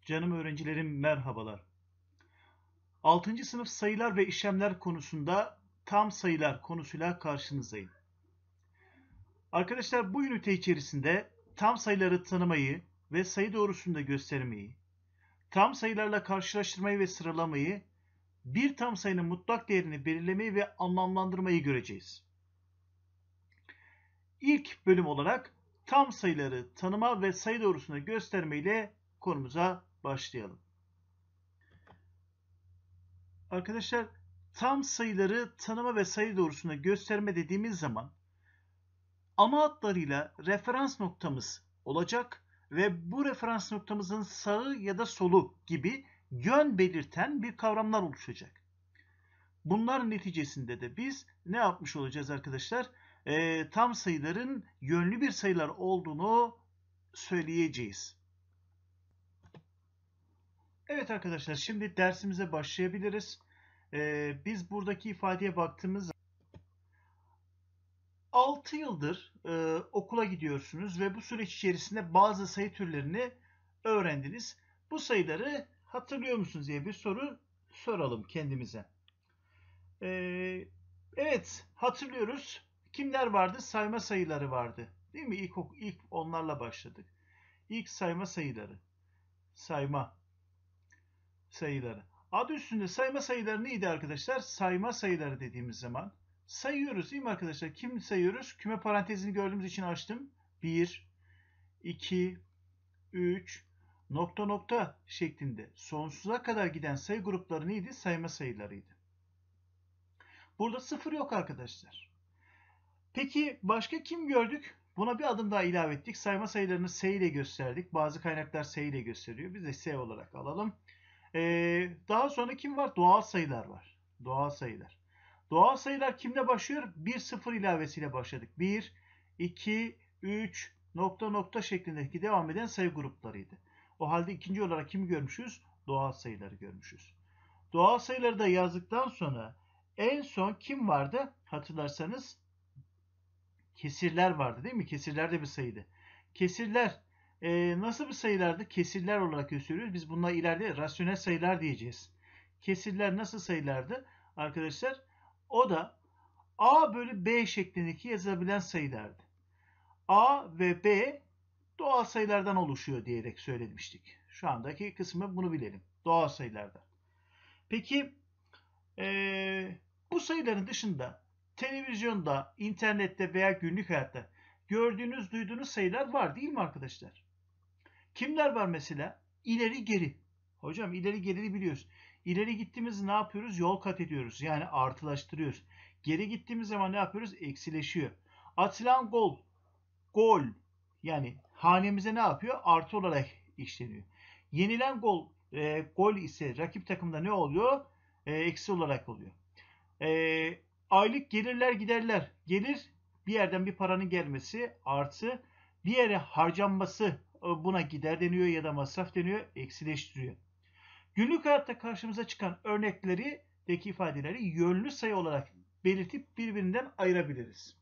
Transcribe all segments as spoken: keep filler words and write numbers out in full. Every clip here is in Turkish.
Canım öğrencilerim merhabalar. altıncı sınıf sayılar ve işlemler konusunda tam sayılar konusuyla karşınızdayım. Arkadaşlar bu ünite içerisinde tam sayıları tanımayı ve sayı doğrusunda göstermeyi, tam sayılarla karşılaştırmayı ve sıralamayı, bir tam sayının mutlak değerini belirlemeyi ve anlamlandırmayı göreceğiz. İlk bölüm olarak tam sayıları tanıma ve sayı doğrusunda gösterme ile konumuza başlayalım. Arkadaşlar tam sayıları tanıma ve sayı doğrusunda gösterme dediğimiz zaman ana hatlarıyla referans noktamız olacak ve bu referans noktamızın sağı ya da solu gibi yön belirten bir kavramlar oluşacak. Bunların neticesinde de biz ne yapmış olacağız arkadaşlar? Ee, tam sayıların yönlü bir sayılar olduğunu söyleyeceğiz. Evet arkadaşlar, şimdi dersimize başlayabiliriz. Ee, biz buradaki ifadeye baktığımız zaman altı yıldır e, okula gidiyorsunuz ve bu süreç içerisinde bazı sayı türlerini öğrendiniz. Bu sayıları hatırlıyor musunuz diye bir soru soralım kendimize. Ee, evet, hatırlıyoruz. Kimler vardı? Sayma sayıları vardı. Değil mi? İlk, ilk onlarla başladık. İlk sayma sayıları. Sayma sayıları. Adı üstünde sayma sayıları neydi arkadaşlar? Sayma sayıları dediğimiz zaman sayıyoruz değil mi arkadaşlar? Kim sayıyoruz? Küme parantezini gördüğümüz için açtım. bir, iki, üç, nokta nokta şeklinde sonsuza kadar giden sayı grupları neydi? Sayma sayılarıydı. Burada sıfır yok arkadaşlar. Peki başka kim gördük? Buna bir adım daha ilave ettik. Sayma sayılarını S ile gösterdik. Bazı kaynaklar S ile gösteriyor. Biz de S olarak alalım. Ee, daha sonra kim var? Doğal sayılar var. Doğal sayılar. Doğal sayılar kimle başlıyor? bir sıfır ilavesiyle başladık. bir, iki, üç, nokta nokta şeklindeki devam eden sayı gruplarıydı. O halde ikinci olarak kimi görmüşüz? Doğal sayıları görmüşüz. Doğal sayıları da yazdıktan sonra en son kim vardı? Hatırlarsanız kesirler vardı değil mi? Kesirler de bir sayıydı. Kesirler e, nasıl bir sayılardı? Kesirler olarak gösteriyoruz. Biz bunlara ileride rasyonel sayılar diyeceğiz. Kesirler nasıl sayılardı? Arkadaşlar o da A bölü B şeklindeki yazılabilen sayılardı. A ve B doğal sayılardan oluşuyor diyerek söylemiştik. Şu andaki kısmı bunu bilelim. Doğal sayılardan. Peki ee, bu sayıların dışında televizyonda, internette veya günlük hayatta gördüğünüz, duyduğunuz sayılar var değil mi arkadaşlar? Kimler var mesela? İleri geri. Hocam ileri geri biliyoruz. İleri gittiğimiz ne yapıyoruz? Yol kat ediyoruz. Yani artılaştırıyoruz. Geri gittiğimiz zaman ne yapıyoruz? Eksileşiyor. Atılan gol. Gol. Yani hanemize ne yapıyor? Artı olarak işleniyor. Yenilen gol, e, gol ise rakip takımda ne oluyor? E, eksi olarak oluyor. E, aylık gelirler giderler. Gelir bir yerden bir paranın gelmesi artı bir yere harcanması, buna gider deniyor ya da masraf deniyor, eksileştiriyor. Günlük hayatta karşımıza çıkan örnekleri deki ifadeleri yönlü sayı olarak belirtip birbirinden ayırabiliriz.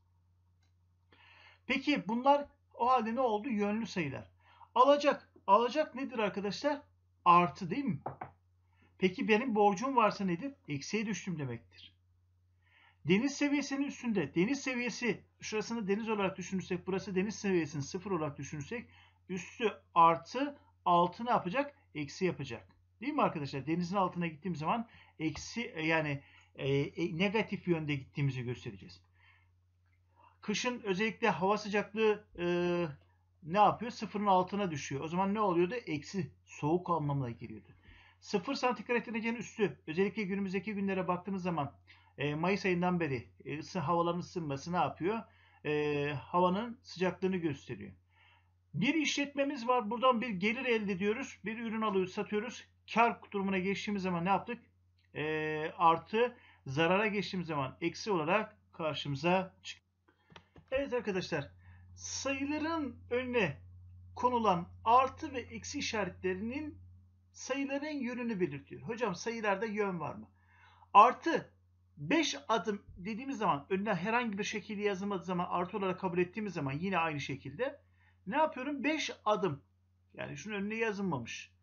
Peki bunlar o halde ne oldu? Yönlü sayılar. Alacak. Alacak nedir arkadaşlar? Artı değil mi? Peki benim borcum varsa nedir? Eksiye düştüm demektir. Deniz seviyesinin üstünde, deniz seviyesi, şurasını deniz olarak düşünürsek, burası deniz seviyesini sıfır olarak düşünürsek, üstü artı, altı ne yapacak? Eksi yapacak. Değil mi arkadaşlar? Denizin altına gittiğim zaman eksi, yani e, negatif yönde gittiğimizi göstereceğiz. Kışın özellikle hava sıcaklığı e, ne yapıyor? Sıfırın altına düşüyor. O zaman ne oluyordu? Eksi, soğuk anlamına geliyordu. Sıfır santigrat derecenin üstü, özellikle günümüzdeki günlere baktığımız zaman e, Mayıs ayından beri e, ısı, havaların ısınması ne yapıyor? E, havanın sıcaklığını gösteriyor. Bir işletmemiz var. Buradan bir gelir elde ediyoruz. Bir ürün alıyoruz, satıyoruz. Kar durumuna geçtiğimiz zaman ne yaptık? E, artı, zarara geçtiğimiz zaman eksi olarak karşımıza çıkıyor. Evet arkadaşlar, sayıların önüne konulan artı ve eksi işaretlerinin sayıların yönünü belirtiyor. Hocam sayılarda yön var mı? Artı beş adım dediğimiz zaman önüne herhangi bir şekilde yazılmadığı zaman artı olarak kabul ettiğimiz zaman yine aynı şekilde ne yapıyorum? beş adım. Yani şunun önüne yazılmamış.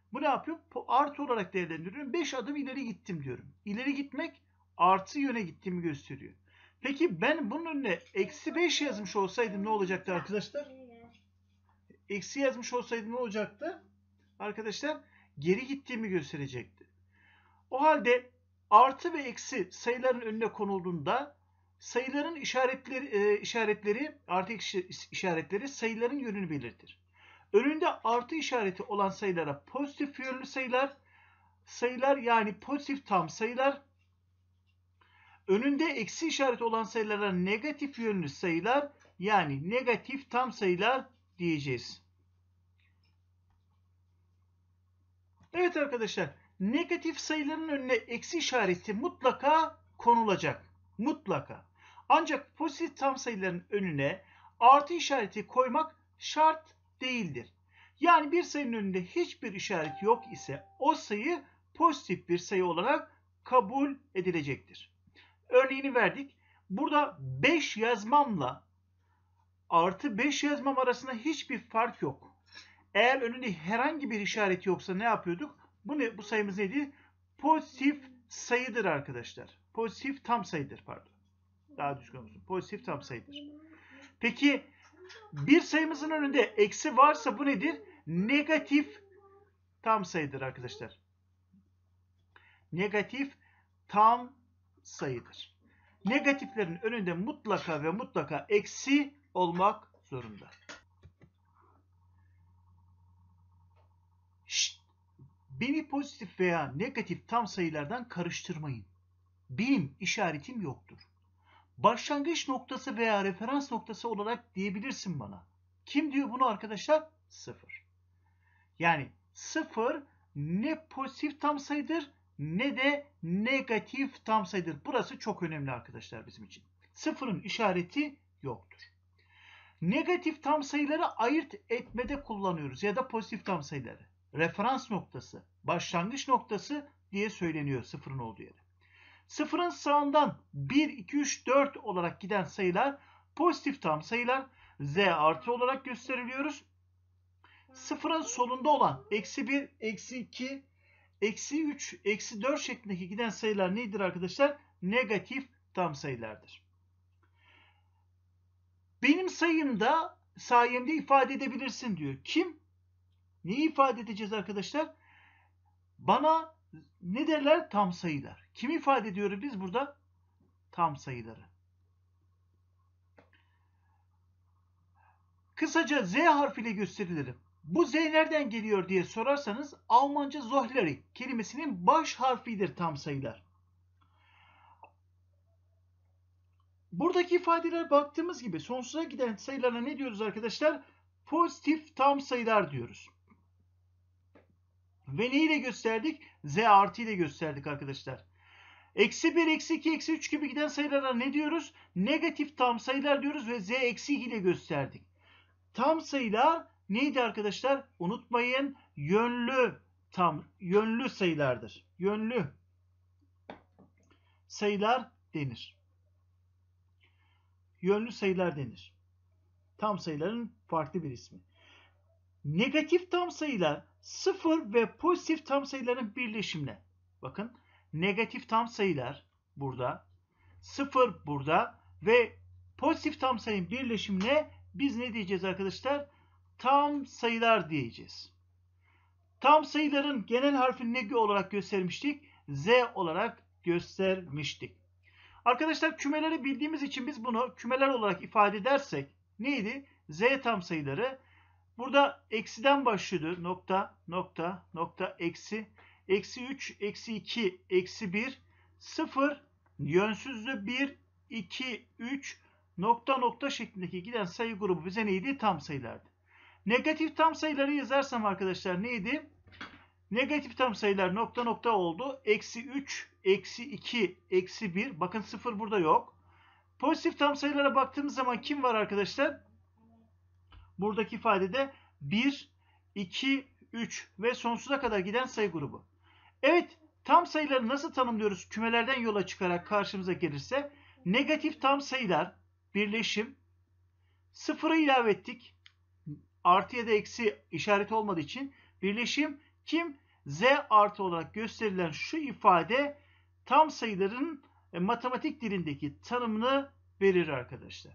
Bu ne yapıyor? Artı olarak değerlendiriyorum. beş adım ileri gittim diyorum. İleri gitmek artı yöne gittiğimi gösteriyor. Peki ben bunun önüne eksi beş yazmış olsaydım ne olacaktı arkadaşlar? Eksi yazmış olsaydım ne olacaktı? Arkadaşlar geri gittiğimi gösterecekti. O halde artı ve eksi sayıların önüne konulduğunda sayıların işaretleri, e, işaretleri artı işaretleri sayıların yönünü belirtir. Önünde artı işareti olan sayılara pozitif yönlü sayılar, sayılar yani pozitif tam sayılar, önünde eksi işareti olan sayılara negatif yönlü sayılar yani negatif tam sayılar diyeceğiz. Evet arkadaşlar, negatif sayıların önüne eksi işareti mutlaka konulacak. Mutlaka. Ancak pozitif tam sayıların önüne artı işareti koymak şart değildir. Yani bir sayının önünde hiçbir işaret yok ise o sayı pozitif bir sayı olarak kabul edilecektir. Örneğini verdik. Burada beş yazmamla artı beş yazmam arasında hiçbir fark yok. Eğer önünde herhangi bir işaret yoksa ne yapıyorduk? Bu ne? Bu sayımız neydi? Pozitif sayıdır arkadaşlar. Pozitif tam sayıdır pardon. Daha düzgün olsun. Pozitif tam sayıdır. Peki bir sayımızın önünde eksi varsa bu nedir? Negatif tam sayıdır arkadaşlar. Negatif tam sayıdır. Negatiflerin önünde mutlaka ve mutlaka eksi olmak zorunda. Şşt, beni pozitif veya negatif tam sayılardan karıştırmayın. Benim işaretim yoktur. Başlangıç noktası veya referans noktası olarak diyebilirsin bana. Kim diyor bunu arkadaşlar? Sıfır. Yani sıfır ne pozitif tam sayıdır ne de negatif tam sayıdır. Burası çok önemli arkadaşlar bizim için. Sıfırın işareti yoktur. Negatif tam sayıları ayırt etmede kullanıyoruz ya da pozitif tam sayıları. Referans noktası, başlangıç noktası diye söyleniyor sıfırın olduğu yere. Sıfırın sağından bir, iki, üç, dört olarak giden sayılar pozitif tam sayılar. Z artı olarak gösteriliyoruz. Sıfırın solunda olan eksi bir, eksi iki, eksi üç, eksi dört şeklindeki giden sayılar nedir arkadaşlar? Negatif tam sayılardır. Benim sayımda sayemde ifade edebilirsin diyor. Kim? Neyi ifade edeceğiz arkadaşlar? Bana ne derler? Tam sayılar. Kimi ifade ediyoruz biz burada? Tam sayıları. Kısaca Z harfiyle gösterilir. Bu Z nereden geliyor diye sorarsanız Almanca Zohleri kelimesinin baş harfidir tam sayılar. Buradaki ifadeler baktığımız gibi sonsuza giden sayılarına ne diyoruz arkadaşlar? Pozitif tam sayılar diyoruz. Ve neyle gösterdik? Z artı ile gösterdik arkadaşlar. Eksi bir, eksi iki, eksi üç gibi giden sayılara ne diyoruz? Negatif tam sayılar diyoruz ve Z eksi ile gösterdik. Tam sayılar neydi arkadaşlar? Unutmayın, yönlü tam yönlü sayılardır. Yönlü sayılar denir. Yönlü sayılar denir. Tam sayıların farklı bir ismi. Negatif tam sayılar sıfır ve pozitif tam sayıların birleşimine. Bakın negatif tam sayılar burada, sıfır burada ve pozitif tam sayının birleşimine biz ne diyeceğiz arkadaşlar? Tam sayılar diyeceğiz. Tam sayıların genel harfini ne olarak göstermiştik? Z olarak göstermiştik. Arkadaşlar kümeleri bildiğimiz için biz bunu kümeler olarak ifade edersek neydi? Z tam sayıları. Burada eksiden başlıyordu. Nokta, nokta, nokta, eksi. Eksi üç, eksi iki, eksi bir, sıfır, yönsüzlü bir, iki, üç, nokta nokta şeklindeki giden sayı grubu bize neydi? Tam sayılardı. Negatif tam sayıları yazarsam arkadaşlar neydi? Negatif tam sayılar nokta nokta oldu. Eksi üç, eksi iki, eksi bir. Bakın sıfır burada yok. Pozitif tam sayılara baktığımız zaman kim var arkadaşlar? Buradaki ifadede bir, iki, üç ve sonsuza kadar giden sayı grubu. Evet, tam sayıları nasıl tanımlıyoruz? Kümelerden yola çıkarak karşımıza gelirse negatif tam sayılar birleşim, sıfırı ilave ettik. Artı ya da eksi işareti olmadığı için birleşim Kim? Z artı olarak gösterilen şu ifade tam sayıların e, matematik dilindeki tanımını verir arkadaşlar.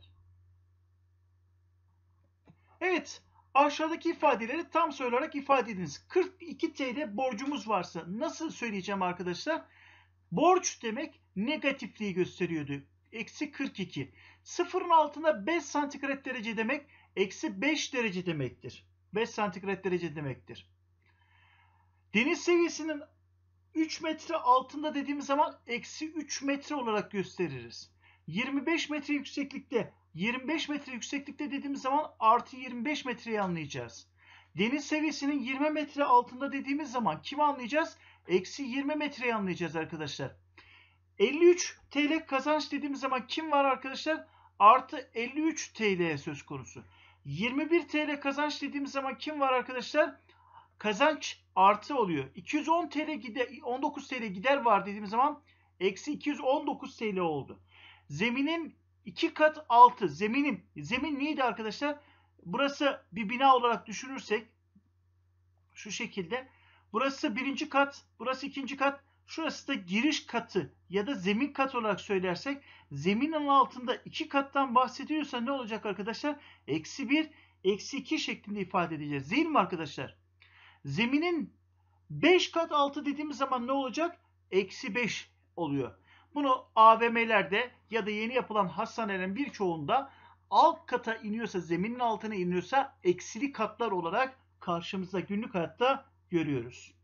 Evet, aşağıdaki ifadeleri tam sayı olarak ifade ediniz. kırk iki T L borcumuz varsa nasıl söyleyeceğim arkadaşlar? Borç demek negatifliği gösteriyordu. Eksi kırk iki. Sıfırın altında beş santigrat derece demek eksi beş derece demektir. beş santigrat derece demektir. Deniz seviyesinin üç metre altında dediğimiz zaman eksi üç metre olarak gösteririz. yirmi beş metre yükseklikte, yirmi beş metre yükseklikte dediğimiz zaman artı yirmi beş metreyi anlayacağız. Deniz seviyesinin yirmi metre altında dediğimiz zaman kimi anlayacağız? Eksi yirmi metreyi anlayacağız arkadaşlar. elli üç T L kazanç dediğimiz zaman kim var arkadaşlar? Artı elli üç T L söz konusu. yirmi bir T L kazanç dediğimiz zaman kim var arkadaşlar? Kazanç artı oluyor. iki yüz on T L gider, on dokuz T L gider var dediğimiz zaman eksi iki yüz on dokuz T L oldu. Zeminin iki kat altı. Zeminim. Zemin neydi arkadaşlar? Burası bir bina olarak düşünürsek şu şekilde. Burası birinci kat. Burası ikinci kat. Şurası da giriş katı ya da zemin kat olarak söylersek zeminin altında iki kattan bahsediyorsa ne olacak arkadaşlar? Eksi bir, eksi iki şeklinde ifade edeceğiz. Değil mi arkadaşlar? Zeminin beş kat altı dediğimiz zaman ne olacak? Eksi beş oluyor. Bunu A V M'lerde ya da yeni yapılan hastanelerin birçoğunda alt kata iniyorsa, zeminin altına iniyorsa eksili katlar olarak karşımızda günlük hayatta görüyoruz.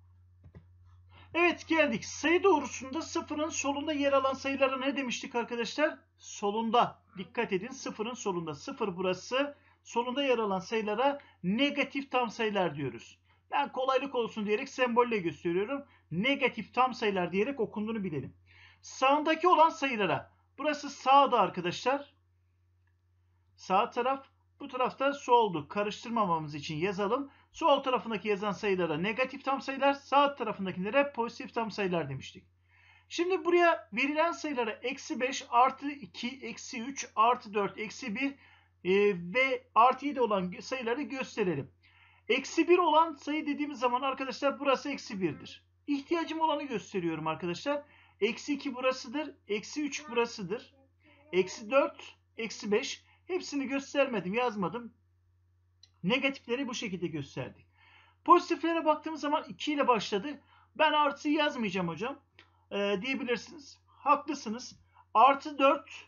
Evet, geldik. Sayı doğrusunda sıfırın solunda yer alan sayılara ne demiştik arkadaşlar? Solunda. Dikkat edin, sıfırın solunda. Sıfır burası. Solunda yer alan sayılara negatif tam sayılar diyoruz. Ben kolaylık olsun diyerek sembolle gösteriyorum. Negatif tam sayılar diyerek okunduğunu bilelim. Sağındaki olan sayılara. Burası sağda arkadaşlar. Sağ taraf. Bu tarafta soldu. Karıştırmamamız için yazalım. Sol tarafındaki yazan sayılara negatif tam sayılar, sağ tarafındakilere pozitif tam sayılar demiştik. Şimdi buraya verilen sayılara eksi beş, artı iki, eksi üç, artı dört, eksi bir e, ve artı yedi olan sayıları gösterelim. Eksi bir olan sayı dediğimiz zaman arkadaşlar burası eksi bir'dir. İhtiyacım olanı gösteriyorum arkadaşlar. Eksi iki burasıdır, eksi üç burasıdır. Eksi dört, eksi beş. Hepsini göstermedim, yazmadım. Negatifleri bu şekilde gösterdik. Pozitiflere baktığımız zaman iki ile başladı. Ben artıyı yazmayacağım hocam ee, diyebilirsiniz. Haklısınız. Artı dört.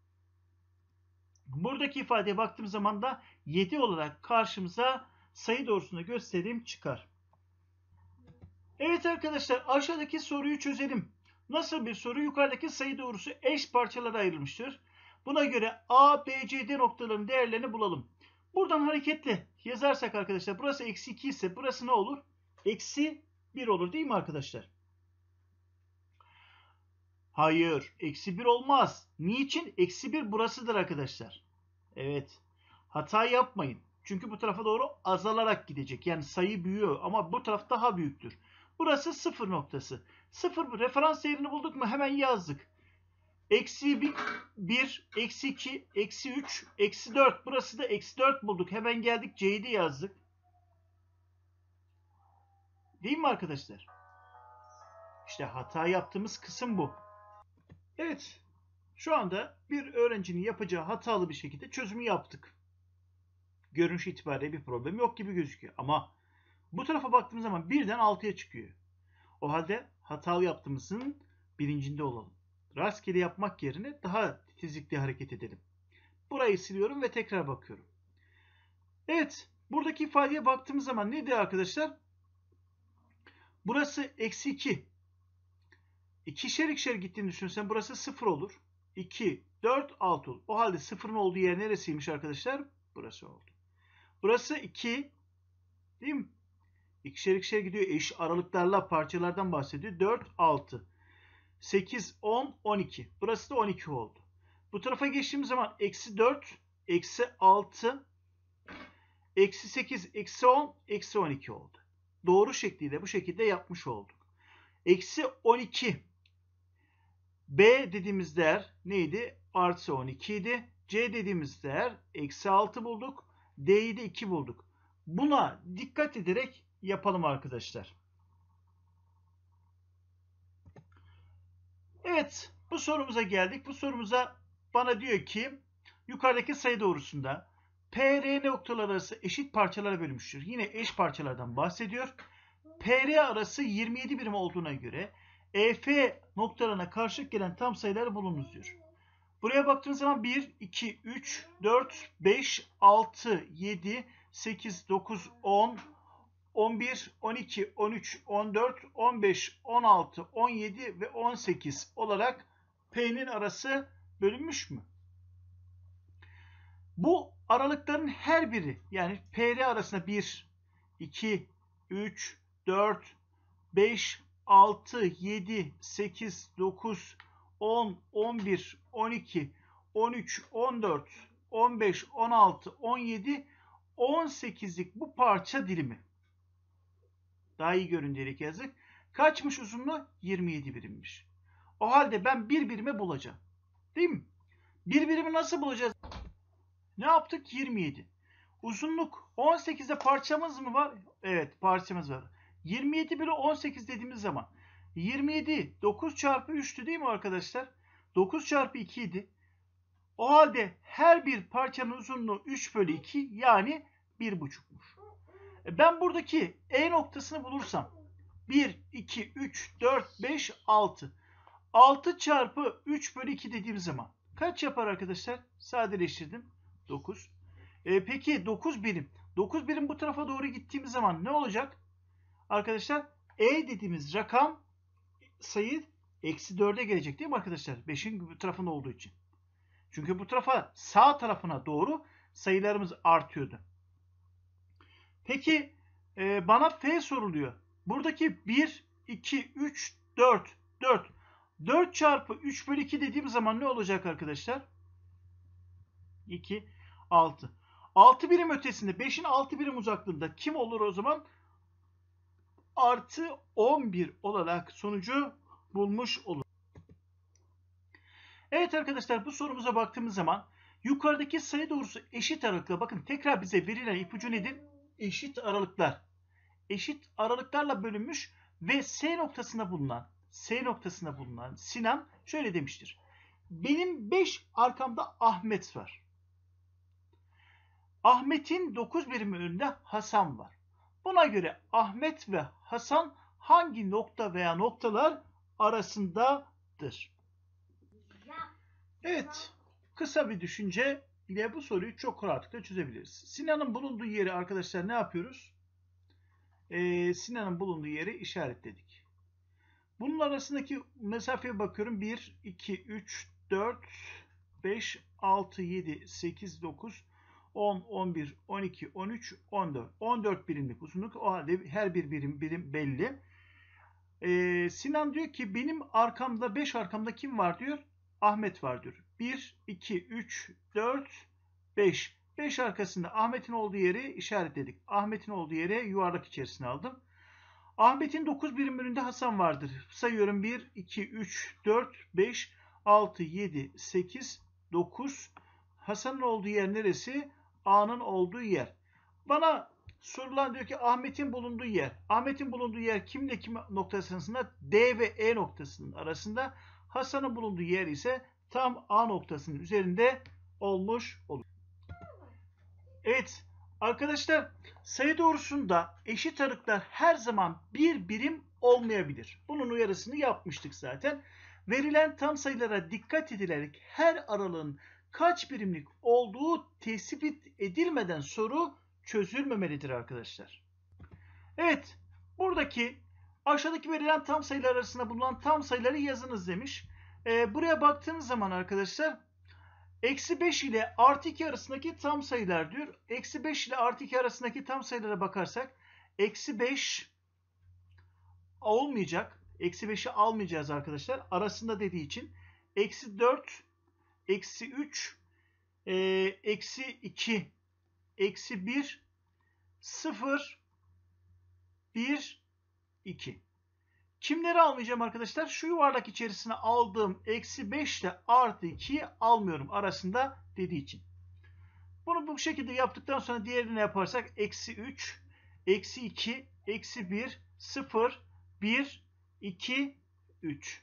Buradaki ifadeye baktığımız zaman da yedi olarak karşımıza sayı doğrusunda göstereyim çıkar. Evet arkadaşlar, aşağıdaki soruyu çözelim. Nasıl bir soru? Yukarıdaki sayı doğrusu eş parçalara ayrılmıştır. Buna göre A, B, C, D noktalarının değerlerini bulalım. Buradan hareketle yazarsak arkadaşlar burası eksi iki ise burası ne olur? Eksi bir olur değil mi arkadaşlar? Hayır. Eksi bir olmaz. Niçin? Eksi bir burasıdır arkadaşlar. Evet. Hata yapmayın. Çünkü bu tarafa doğru azalarak gidecek. Yani sayı büyüyor ama bu taraf daha büyüktür. Burası sıfır noktası. sıfır referans değerini bulduk mu hemen yazdık. Eksi bir, eksi iki, eksi üç, eksi dört. Burası da eksi dört bulduk. Hemen geldik C'yi de yazdık. Değil mi arkadaşlar? İşte hata yaptığımız kısım bu. Evet. Şu anda bir öğrencinin yapacağı hatalı bir şekilde çözümü yaptık. Görünüş itibariyle bir problem yok gibi gözüküyor. Ama bu tarafa baktığımız zaman birden altıya çıkıyor. O halde hatalı yaptığımızın bilincinde olalım. Rastgele yapmak yerine daha titizlikli hareket edelim. Burayı siliyorum ve tekrar bakıyorum. Evet. Buradaki ifadeye baktığımız zaman nedir arkadaşlar? Burası eksi iki. İkişer ikişer gittiğini düşünürsen burası sıfır olur. iki, dört, altı olur. O halde sıfırın olduğu yer neresiymiş arkadaşlar? Burası oldu. Burası iki. Değil mi? İkişer ikişer gidiyor. Eş aralıklarla parçalardan bahsediyor. dört, altı. sekiz, on, on iki. Burası da on iki oldu. Bu tarafa geçtiğimiz zaman eksi dört, eksi altı, eksi sekiz, eksi on, eksi on iki oldu. Doğru şekliyle bu şekilde yapmış olduk. Eksi on iki. B dediğimiz değer neydi? Artı on iki idi. C dediğimiz değer eksi altı bulduk. D'yi de iki bulduk. Buna dikkat ederek yapalım arkadaşlar. Evet, bu sorumuza geldik. Bu sorumuza bana diyor ki yukarıdaki sayı doğrusunda P R noktalar arası eşit parçalara bölünmüştür. Yine eş parçalardan bahsediyor. P R arası yirmi yedi birim olduğuna göre E F noktalarına karşılık gelen tam sayılar bulunuz diyor. Buraya baktığınız zaman bir, iki, üç, dört, beş, altı, yedi, sekiz, dokuz, on, on bir, on iki, on üç, on dört, on beş, on altı, on yedi ve on sekiz olarak P'nin arası bölünmüş mü? Bu aralıkların her biri, yani P R arasında bir, iki, üç, dört, beş, altı, yedi, sekiz, dokuz, on, on bir, on iki, on üç, on dört, on beş, on altı, on yedi, on sekizlik bu parça dilimi. Daha iyi görün diyerek yazdık. Kaçmış uzunluğu? yirmi yedi birimmiş. O halde ben bir birime bulacağım. Değil mi? Bir birimi nasıl bulacağız? Ne yaptık? yirmi yedi. Uzunluk on sekizde parçamız mı var? Evet, parçamız var. yirmi yedi bölü on sekiz dediğimiz zaman yirmi yedi dokuz çarpı üçtü değil mi arkadaşlar? dokuz çarpı iki idi. O halde her bir parçanın uzunluğu üç bölü iki, yani bir buçukmuş. Ben buradaki E noktasını bulursam bir, iki, üç, dört, beş, altı. altı çarpı üç bölü iki dediğim zaman kaç yapar arkadaşlar? Sadeleştirdim. dokuz. E, peki dokuz birim. dokuz birim bu tarafa doğru gittiğimiz zaman ne olacak? Arkadaşlar E dediğimiz rakam, sayı eksi dörde gelecek değil mi arkadaşlar? beşin bu tarafında olduğu için. Çünkü bu tarafa, sağ tarafına doğru sayılarımız artıyordu. Peki e, bana F soruluyor. Buradaki bir, iki, üç, dört. dört. dört çarpı üç bölü iki dediğim zaman ne olacak arkadaşlar? iki, altı. altı birim ötesinde, beşin altı birim uzaklığında kim olur o zaman? Artı on bir olarak sonucu bulmuş olur. Evet arkadaşlar, bu sorumuza baktığımız zaman yukarıdaki sayı doğrusu eşit aralıkla, bakın tekrar bize verilen ipucu nedir? Eşit aralıklar. Eşit aralıklarla bölünmüş ve S noktasında bulunan S noktasında bulunan Sinan şöyle demiştir. Benim beş arkamda Ahmet var. Ahmet'in dokuz birim önünde Hasan var. Buna göre Ahmet ve Hasan hangi nokta veya noktalar arasındadır? Evet, kısa bir düşünce ile bu soruyu çok rahatlıkla çözebiliriz. Sinan'ın bulunduğu yeri arkadaşlar ne yapıyoruz? Ee, Sinan'ın bulunduğu yeri işaretledik. Bunun arasındaki mesafeye bakıyorum. bir, iki, üç, dört, beş, altı, yedi, sekiz, dokuz, on, on bir, on iki, on üç, on dört. on dört birimlik uzunluk. O halde her bir birim birim belli. Ee, Sinan diyor ki benim arkamda, beş arkamda kim var diyor? Ahmet var diyor. bir, iki, üç, dört, beş. beş arkasında Ahmet'in olduğu yeri işaretledik. Ahmet'in olduğu yere yuvarlak içerisine aldım. Ahmet'in dokuz birim önünde Hasan vardır. Sayıyorum bir, iki, üç, dört, beş, altı, yedi, sekiz, dokuz. Hasan'ın olduğu yer neresi? A'nın olduğu yer. Bana sorulan diyor ki Ahmet'in bulunduğu yer. Ahmet'in bulunduğu yer kimle kim noktası arasında? D ve E noktasının arasında. Hasan'ın bulunduğu yer ise tam A noktasının üzerinde olmuş olur. Evet arkadaşlar, sayı doğrusunda eşit aralıklar her zaman bir birim olmayabilir. Bunun uyarısını yapmıştık zaten. Verilen tam sayılara dikkat edilerek her aralığın kaç birimlik olduğu tespit edilmeden soru çözülmemelidir arkadaşlar. Evet, buradaki aşağıdaki verilen tam sayılar arasında bulunan tam sayıları yazınız demiş. Ee, buraya baktığınız zaman arkadaşlar eksi beş ile artı iki arasındaki tam sayılar diyor. Eksi beş ile artı iki arasındaki tam sayılara bakarsak eksi beş olmayacak. Eksi beşi almayacağız arkadaşlar. Arasında dediği için eksi dört, eksi üç, e, eksi iki, eksi bir, sıfır, bir, iki. Kimleri almayacağım arkadaşlar? Şu yuvarlak içerisine aldığım eksi beş ile artı ikiyi almıyorum arasında dediği için. Bunu bu şekilde yaptıktan sonra diğerini yaparsak eksi üç, eksi iki, eksi bir, sıfır, bir, iki, üç.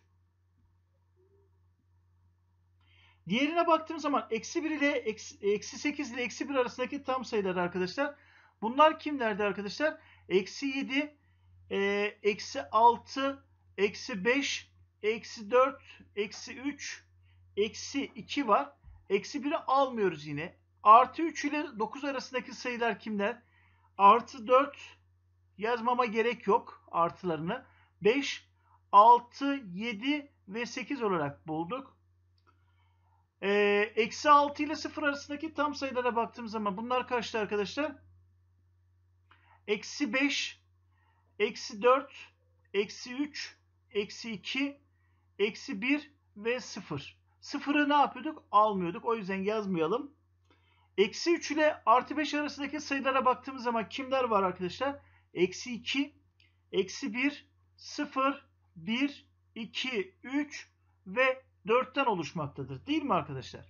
Diğerine baktığım zaman eksi bir ile eksi sekiz ile eksi bir arasındaki tam sayılar arkadaşlar. Bunlar kimlerdi arkadaşlar? Eksi yedi, e, eksi altı, eksi beş, eksi dört, eksi üç, eksi iki var. Eksi biri almıyoruz yine. Artı üç ile dokuz arasındaki sayılar kimler? Artı dört yazmama gerek yok artılarını. beş, altı, yedi ve sekiz olarak bulduk. Ee, eksi altı ile sıfır arasındaki tam sayılara baktığım zaman bunlar kaçtı arkadaşlar? Eksi beş, eksi dört, eksi üç, eksi iki, eksi bir ve sıfır. Sıfırı ne yapıyorduk? Almıyorduk. O yüzden yazmayalım. Eksi üç ile artı beş arasındaki sayılara baktığımız zaman kimler var arkadaşlar? Eksi iki, eksi bir, sıfır, bir, iki, üç ve dörtten oluşmaktadır. Değil mi arkadaşlar?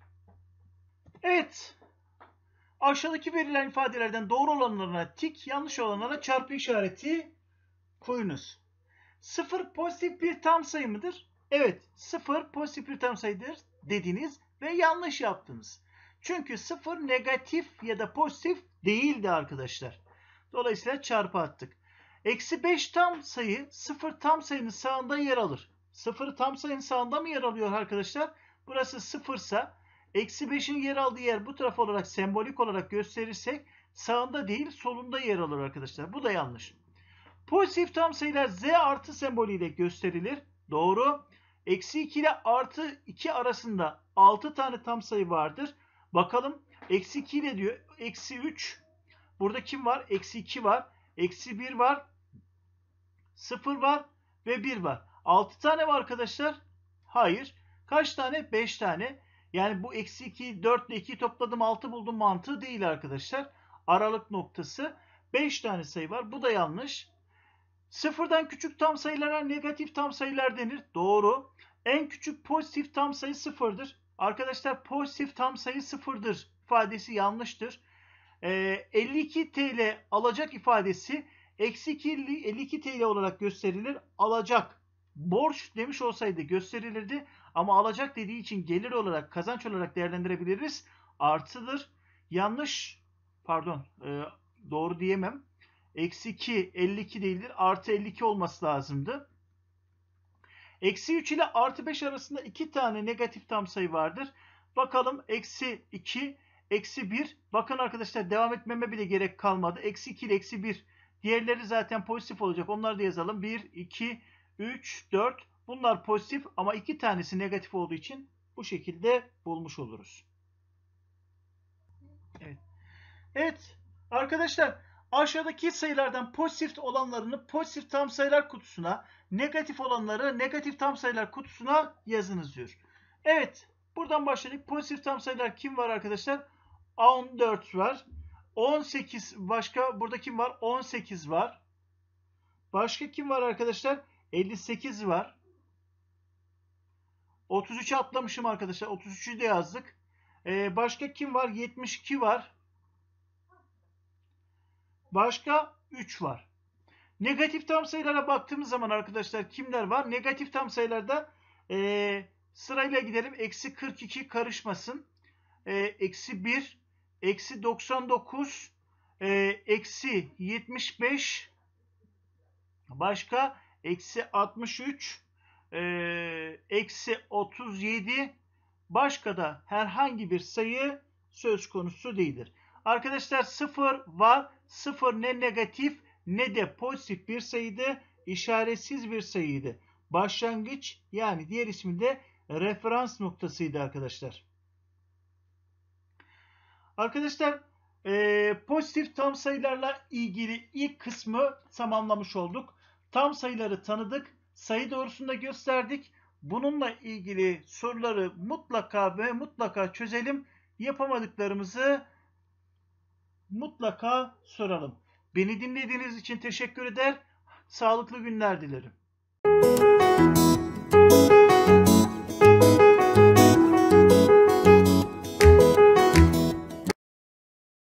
Evet. Aşağıdaki verilen ifadelerden doğru olanlarına tik, yanlış olanlara çarpı işareti koyunuz. sıfır pozitif bir tam sayı mıdır? Evet. sıfır pozitif bir tam sayıdır dediniz ve yanlış yaptınız. Çünkü sıfır negatif ya da pozitif değildi arkadaşlar. Dolayısıyla çarpı attık. Eksi beş tam sayı sıfır tam sayının sağında yer alır. sıfır tam sayının sağında mı yer alıyor arkadaşlar? Burası sıfır ise eksi beşin yer aldığı yer bu taraf olarak sembolik olarak gösterirsek sağında değil solunda yer alır arkadaşlar. Bu da yanlış. Pozitif tam sayılar z artı sembolüyle gösterilir. Doğru. Eksi iki ile artı iki arasında altı tane tam sayı vardır. Bakalım. Eksi iki ile diyor. Eksi üç. Burada kim var? Eksi iki var. Eksi bir var. sıfır var. Ve bir var. altı tane var arkadaşlar. Hayır. Kaç tane? beş tane. Yani bu eksi iki, dört ile ikiyi topladım altı buldum mantığı değil arkadaşlar. Aralık noktası. beş tane sayı var. Bu da yanlış. Sıfırdan küçük tam sayılara negatif tam sayılar denir. Doğru. En küçük pozitif tam sayı sıfırdır. Arkadaşlar pozitif tam sayı sıfırdır ifadesi yanlıştır. Ee, elli iki TL alacak ifadesi eksi elli iki TL olarak gösterilir. Alacak. Borç demiş olsaydı gösterilirdi. Ama alacak dediği için gelir olarak kazanç olarak değerlendirebiliriz. Artıdır. Yanlış. Pardon. E, doğru diyemem. Eksi iki elli iki değildir. Artı elli iki olması lazımdı. Eksi üç ile artı beş arasında iki tane negatif tam sayı vardır. Bakalım eksi iki, eksi bir. Bakın arkadaşlar devam etmeme bile gerek kalmadı. Eksi iki ile eksi bir. Diğerleri zaten pozitif olacak. Onları da yazalım. bir, iki, üç, dört. Bunlar pozitif ama iki tanesi negatif olduğu için bu şekilde bulmuş oluruz. Evet. Evet arkadaşlar. Aşağıdaki sayılardan pozitif olanlarını pozitif tam sayılar kutusuna, negatif olanları negatif tam sayılar kutusuna yazınız diyor. Evet, buradan başladık. Pozitif tam sayılar kim var arkadaşlar? on dört var. on sekiz başka burada kim var? on sekiz var. Başka kim var arkadaşlar? elli sekiz var. otuz üçü atlamışım arkadaşlar. otuz üçü de yazdık. Ee, başka kim var? yetmiş iki var. Başka üç var. Negatif tam sayılara baktığımız zaman arkadaşlar kimler var? Negatif tam sayılarda e, sırayla gidelim. Eksi kırk iki karışmasın. E, eksi bir, eksi doksan dokuz, e, eksi yetmiş beş, başka eksi altmış üç, e, eksi otuz yedi, başka da herhangi bir sayı söz konusu değildir. Arkadaşlar sıfır var. sıfır ne negatif ne de pozitif bir sayıydı. İşaretsiz bir sayıydı. Başlangıç yani diğer ismi de referans noktasıydı arkadaşlar. Arkadaşlar e, pozitif tam sayılarla ilgili ilk kısmı tamamlamış olduk. Tam sayıları tanıdık. Sayı doğrusunda gösterdik. Bununla ilgili soruları mutlaka ve mutlaka çözelim. Yapamadıklarımızı mutlaka soralım. Beni dinlediğiniz için teşekkür eder. Sağlıklı günler dilerim.